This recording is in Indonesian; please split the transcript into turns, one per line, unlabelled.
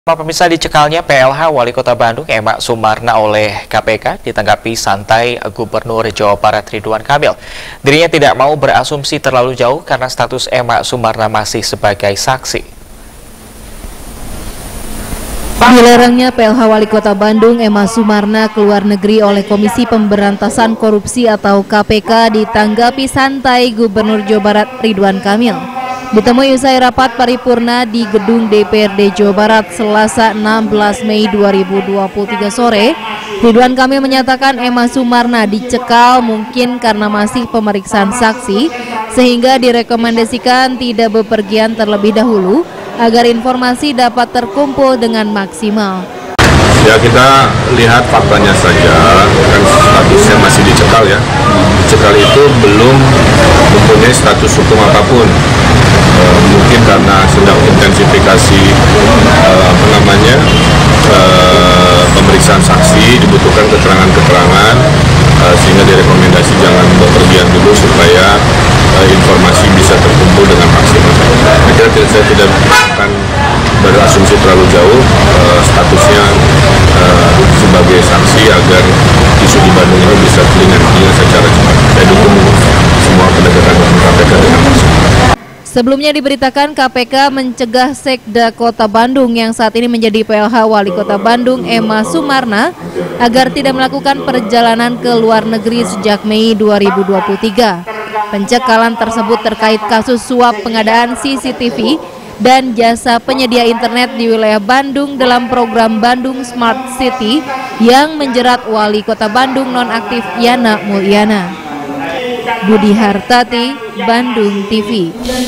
Pemirsa, dicekalnya PLH Wali Kota Bandung Emma Sumarna oleh KPK ditanggapi santai Gubernur Jawa Barat Ridwan Kamil. Dirinya tidak mau berasumsi terlalu jauh karena status Emma Sumarna masih sebagai saksi.
Dilarangnya PLH Wali Kota Bandung Emma Sumarna keluar negeri oleh Komisi Pemberantasan Korupsi atau KPK ditanggapi santai Gubernur Jawa Barat Ridwan Kamil. Ditemui usai rapat paripurna di gedung DPRD Jawa Barat Selasa 16 Mei 2023 sore, Ridwan Kamil menyatakan Emma Sumarna dicekal mungkin karena masih pemeriksaan saksi, sehingga direkomendasikan tidak bepergian terlebih dahulu agar informasi dapat terkumpul dengan maksimal.
Ya, kita lihat faktanya saja, kan statusnya masih dicekal ya. Dicekal itu belum mempunyai status hukum apapun. Mungkin karena sedang intensifikasi pemeriksaan saksi, dibutuhkan keterangan-keterangan, sehingga direkomendasi jangan bepergian dulu supaya informasi bisa terkumpul dengan maksimal. Saya tidak akan berasumsi terlalu jauh, statusnya sebagai saksi agar isu di Bandung ini bisa clear secara cepat. Saya dukung semua penegakan hukum KPK dengan maksimal.
Sebelumnya diberitakan KPK mencegah Sekda Kota Bandung yang saat ini menjadi PLH Wali Kota Bandung Emma Sumarna agar tidak melakukan perjalanan ke luar negeri sejak Mei 2023. Pencekalan tersebut terkait kasus suap pengadaan CCTV dan jasa penyedia internet di wilayah Bandung dalam program Bandung Smart City yang menjerat Wali Kota Bandung nonaktif Yana Mulyana. Budi Hartati, Bandung TV.